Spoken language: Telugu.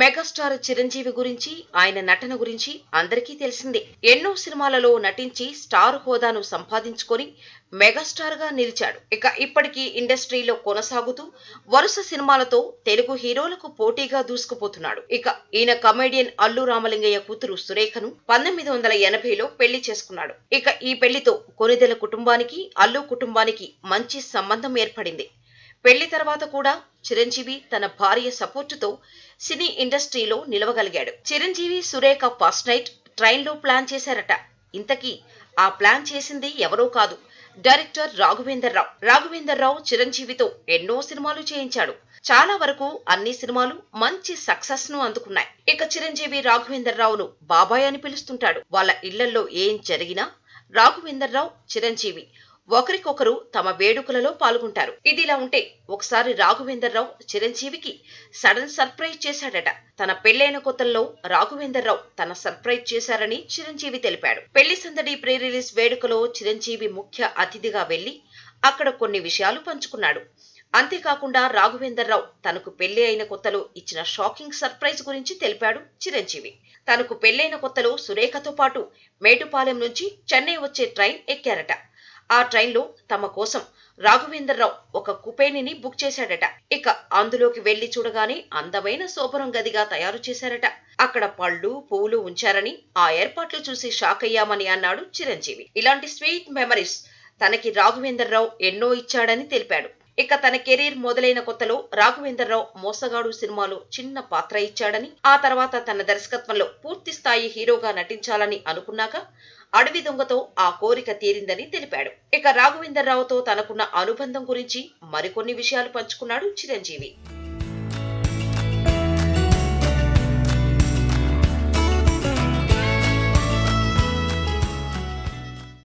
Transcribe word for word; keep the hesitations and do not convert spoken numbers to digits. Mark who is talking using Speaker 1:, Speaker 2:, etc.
Speaker 1: మెగాస్టార్ చిరంజీవి గురించి ఆయన నటన గురించి అందరికీ తెలిసిందే. ఎన్నో సినిమాలలో నటించి స్టార్ హోదాను సంపాదించుకొని మెగాస్టార్ గా నిలిచాడు. ఇక ఇప్పటికీ ఇండస్ట్రీలో కొనసాగుతూ వరుస సినిమాలతో తెలుగు హీరోలకు పోటీగా దూసుకుపోతున్నాడు. ఇక ఈయన కమెడియన్ అల్లు రామలింగయ్య కూతురు సురేఖను పంతొమ్మిది వందల ఎనభైలో పెళ్లి చేసుకున్నాడు. ఇక ఈ పెళ్లితో కొనిదెల కుటుంబానికి అల్లు కుటుంబానికి మంచి సంబంధం ఏర్పడింది. పెళ్లి తర్వాత కూడా చిరంజీవి తన భార్య సపోర్టుతో సినీ ఇండస్ట్రీలో నిలవగలిగాడు. Chiranjeevi Surekha first night train లో ప్లాన్ చేశారట. ఇంతకీ ఆ ప్లాన్ చేసింది ఎవరో కాదు, డైరెక్టర్ రాఘవేందర్ రావు. రాఘవేందర్ రావు చిరంజీవితో ఎన్నో సినిమాలు చేయించాడు. చాలా వరకు అన్ని సినిమాలు మంచి సక్సెస్ ను అందుకున్నాయి. ఇక చిరంజీవి రాఘవేందర్ రావును బాబాయ్ అని పిలుస్తుంటాడు. వాళ్ళ ఇళ్లలో ఏం జరిగినా రాఘవేందర్ రావు చిరంజీవి ఒకరికొకరు తమ వేడుకలలో పాల్గొంటారు. ఇదిలా ఉంటే ఒకసారి రాఘవేందర్ రావు చిరంజీవికి సడన్ సర్ప్రైజ్ చేశాడట. తన పెళ్లైన కొత్తల్లో రాఘవేందర్ రావు తన సర్ప్రైజ్ చేశారని చిరంజీవి తెలిపాడు. పెళ్లి సందడి ప్రీ రిలీజ్ వేడుకలో చిరంజీవి ముఖ్య అతిథిగా వెళ్లి అక్కడ కొన్ని విషయాలు పంచుకున్నాడు. అంతేకాకుండా రాఘవేందర్ రావు తనకు పెళ్లి అయిన కొత్తలో ఇచ్చిన షాకింగ్ సర్ప్రైజ్ గురించి తెలిపాడు చిరంజీవి. తనకు పెళ్లైన కొత్తలో సురేఖతో పాటు మేటుపాలెం నుంచి చెన్నై వచ్చే ట్రైన్ ఎక్కారట. ఆ ట్రైన్ లో తమ కోసం రాఘవేందర్ రావు ఒక కుపేనిని బుక్ చేశాడట. ఇక అందులోకి వెళ్లి చూడగానే అందమైన శోభనం గదిగా తయారు చేశారట. అక్కడ పళ్ళు పువ్వులు ఉంచారని ఆ ఏర్పాట్లు చూసి షాక్ అయ్యామని అన్నాడు చిరంజీవి. ఇలాంటి స్వీట్ మెమరీస్ తనకి రాఘవేందర్ రావు ఎన్నో ఇచ్చాడని తెలిపాడు. ఇక తన కెరీర్ మొదలైన కొత్తలో రాఘవేందర్ రావు మోసగాడు సినిమాలో చిన్న పాత్ర ఇచ్చాడని, ఆ తర్వాత తన దర్శకత్వంలో పూర్తి స్థాయి హీరోగా నటించాలని అనుకున్నాక అడవి దొంగతో ఆ కోరిక తీరిందని తెలిపాడు. ఇక రాఘవేందర్ రావుతో తనకున్న అనుబంధం గురించి మరికొన్ని విషయాలు పంచుకున్నాడు చిరంజీవి.